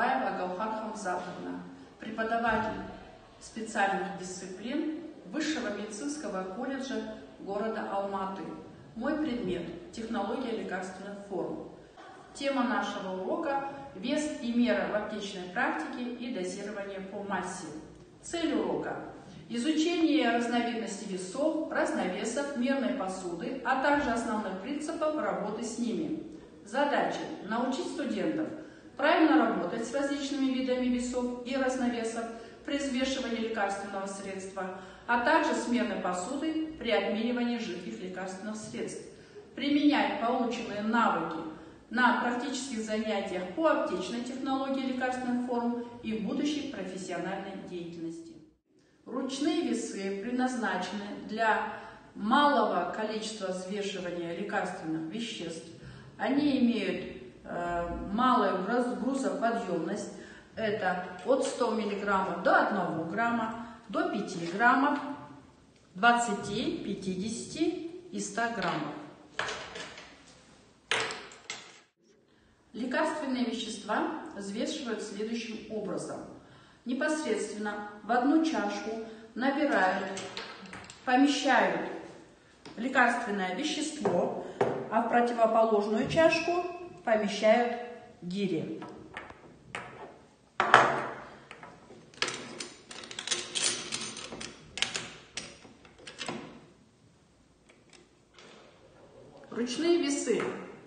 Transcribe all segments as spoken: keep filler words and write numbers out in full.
Назарбаева Гаухар Хамзатовна, преподаватель специальных дисциплин Высшего медицинского колледжа города Алматы. Мой предмет – технология лекарственных форм. Тема нашего урока – вес и мера в аптечной практике и дозирование по массе. Цель урока – изучение разновидностей весов, разновесов, мерной посуды, а также основных принципов работы с ними. Задача – научить студентов правильно работать с различными видами весов и разновесов при взвешивании лекарственного средства, а также с мерной посудой при отмеривании жидких лекарственных средств. Применять полученные навыки на практических занятиях по аптечной технологии лекарственных форм и в будущей профессиональной деятельности. Ручные весы предназначены для малого количества взвешивания лекарственных веществ. Они имеют э, малую грузоподъемность, это от ста миллиграммов до одного грамма, до пяти граммов, двадцати, пятидесяти и ста граммов. Лекарственные вещества взвешивают следующим образом. Непосредственно в одну чашку набирают, помещают лекарственное вещество, а в противоположную чашку помещают гири. Ручные весы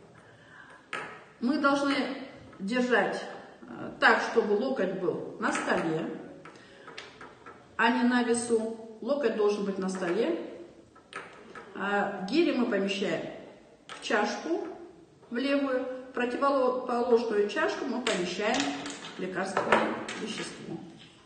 мы должны держать так, чтобы локоть был на столе, а не на весу. Локоть должен быть на столе. А гири мы помещаем в чашку, в левую, в противоположную чашку мы помещаем лекарственное вещество.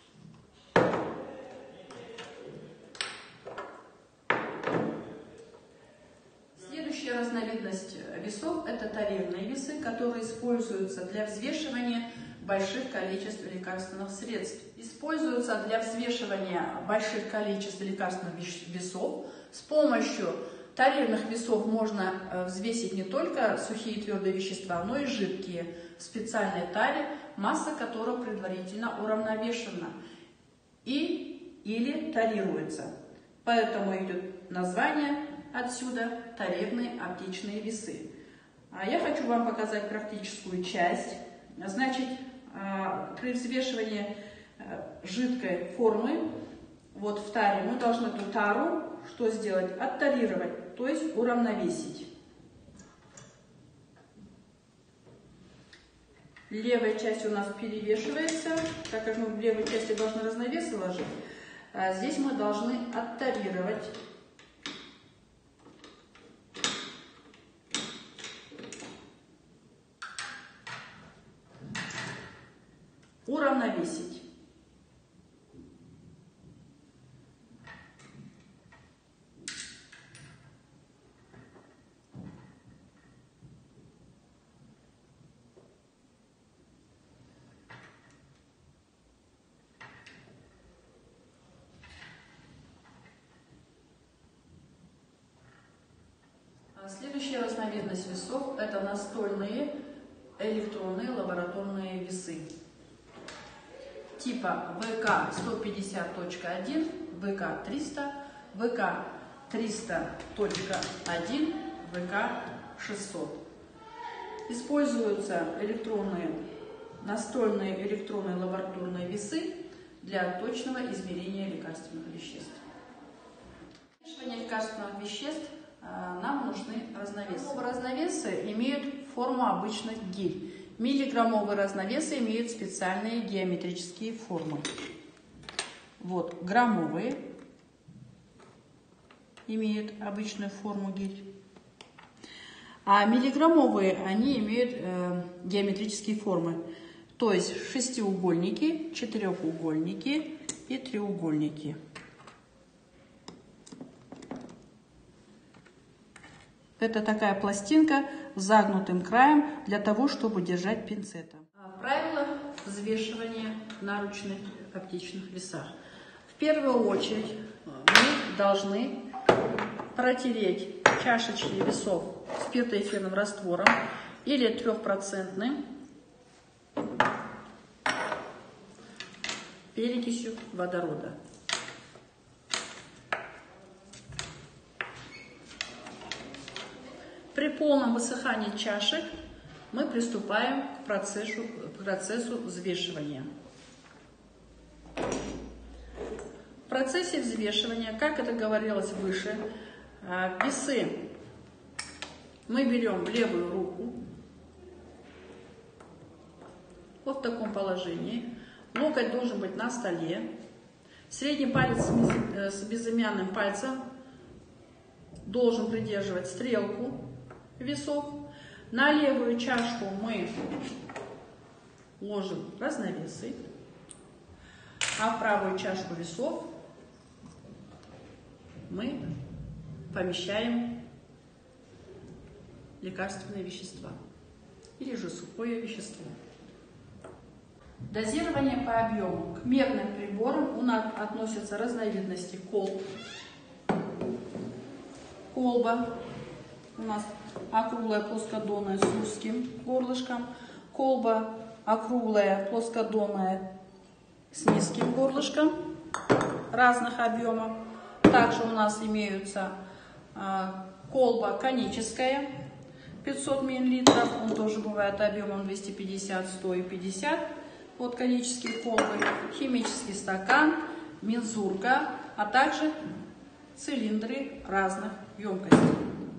Следующая разновидность весов – это тарелные весы, которые используются для взвешивания больших количеств лекарственных средств. Используются для взвешивания больших количеств лекарственных весов. С помощью тарелных весов можно взвесить не только сухие и твердые вещества, но и жидкие в специальной таре, масса которых предварительно уравновешена и или тарируется. Поэтому идет название отсюда тарелные аптечные весы. А я хочу вам показать практическую часть. Значит, при взвешивании жидкой формы, вот в таре, мы должны эту тару что сделать? Оттарировать, то есть уравновесить. Левая часть у нас перевешивается, так как мы в левой части должны разновесы ложить. А здесь мы должны оттарировать. Уравновесить. Следующая разновидность весов – это настольные электронные лабораторные весы типа вэ ка сто пятьдесят точка один, вэ ка триста, вэ ка триста точка один, вэ ка шестьсот. Используются электронные, настольные электронные лабораторные весы для точного измерения лекарственных веществ. Для взвешивания лекарственных веществ нам нужны разновесы. Разновесы имеют форму обычных гирь. Миллиграммовые разновесы имеют специальные геометрические формы. Вот, граммовые имеют обычную форму гирь. А миллиграммовые, они имеют э, геометрические формы. То есть шестиугольники, четырехугольники и треугольники. Это такая пластинка с загнутым краем для того, чтобы держать пинцетом. Правила взвешивания на ручных аптечных весах. В первую очередь мы должны протереть чашечки весов спиртоэфирным раствором или трехпроцентным перекисью водорода. При полном высыхании чашек мы приступаем к процессу, к процессу взвешивания. В процессе взвешивания, как это говорилось выше, весы мы берем в левую руку, вот в таком положении. Локоть должен быть на столе. Средний палец с безымянным пальцем должен придерживать стрелку весов. На левую чашку мы ложим разновесы, а в правую чашку весов мы помещаем лекарственные вещества или же сухое вещество. Дозирование по объему. К мерным приборам у нас относятся разновидности колб. Колба у нас округлая, плоскодонная с узким горлышком. Колба округлая, плоскодонная с низким горлышком разных объемов. Также у нас имеются э, колба коническая, пятьсот миллилитров. Он тоже бывает объемом двести пятьдесят, сто и пятьдесят. Вот конические колбы, химический стакан, мензурка, а также цилиндры разных емкостей.